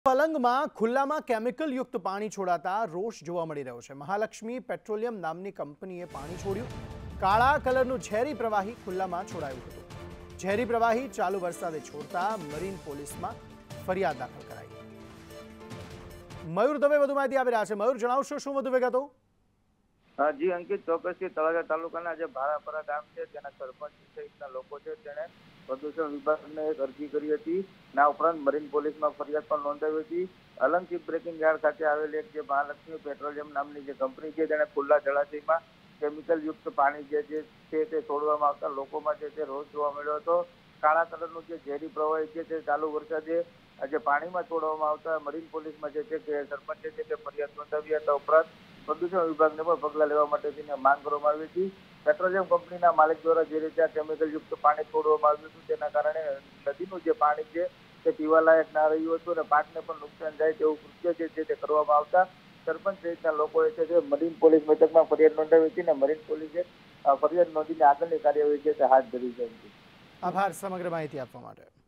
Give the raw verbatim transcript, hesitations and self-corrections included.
પલંગમાં ખુલ્લામાં કેમિકલ યુક્ત પાણી છોડાતા રોષ જોવા મળી રહ્યો છે। મહાલક્ષ્મી પેટ્રોલિયમ નામની કંપનીએ પાણી છોડ્યું। કાળા કલરનું ઝેરી પ્રવાહી ખુલ્લામાં છોડાયું હતું। ઝેરી પ્રવાહી ચાલુ વરસાદે છોડતા મરીન પોલીસમાં ફરિયાદ દાખલ કરાઈ। મયુર દવે વધુ માહિતી આપી રહ્યા છે। મયુર, જણાવશો શું વધુ વિગતો? જી અંકિત, ચોક્કસથી તળાજા તાલુકાના જે ભારાપરા ગામ છે તેના સરપંચ સહિતના લોકો છે તેણે પ્રદૂષણ વિભાગને એક અરજી કરી હતી। ના ઉપરાંત મરીન પોલીસમાં ફરિયાદ પણ નોંધાવી હતી। અલંકી બ્રેકિંગ યાર્ડ ખાતે આવેલી એક જે મહાલક્ષ્મી પેટ્રોલિયમ નામની જે કંપની છે તેણે ખુલ્લા જળાશયમાં કેમિકલ યુક્ત પાણી જે છે તે છોડવામાં આવતા લોકોમાં જે તે રોષ જોવા મળ્યો હતો। કાળા કલરનું જે ઝેરી પ્રવાહી છે તે ચાલુ વરસાદે જે પાણીમાં છોડવામાં આવતા મરીન પોલીસમાં જે છે તે સરપંચે છે તે ફરિયાદ નોંધાવી હતા। ઉપરાંત પ્રદૂષણ વિભાગને પણ પગલાં લેવા માટે તેને માંગ કરવામાં આવી હતી। પેટ્રોલિયમ કંપનીના માલિક દ્વારા જે રીતે આ કેમિકલ યુક્ત પાણી છોડવામાં આવ્યું હતું તેના કારણે નદીનું જે પાણી છે તે પીવાલાયક ના રહ્યું હતું અને પાકને પણ નુકસાન જાય તેવું કૃત્ય જે છે તે કરવામાં આવતા સરપંચ સહિતના લોકોએ છે તે મરીન પોલીસ મથકમાં ફરિયાદ નોંધાવી હતી અને મરીન પોલીસે ફરિયાદ નોંધીને આગળની કાર્યવાહી છે તે હાથ ધરી છે। આભાર સમગ્ર માહિતી આપવા માટે।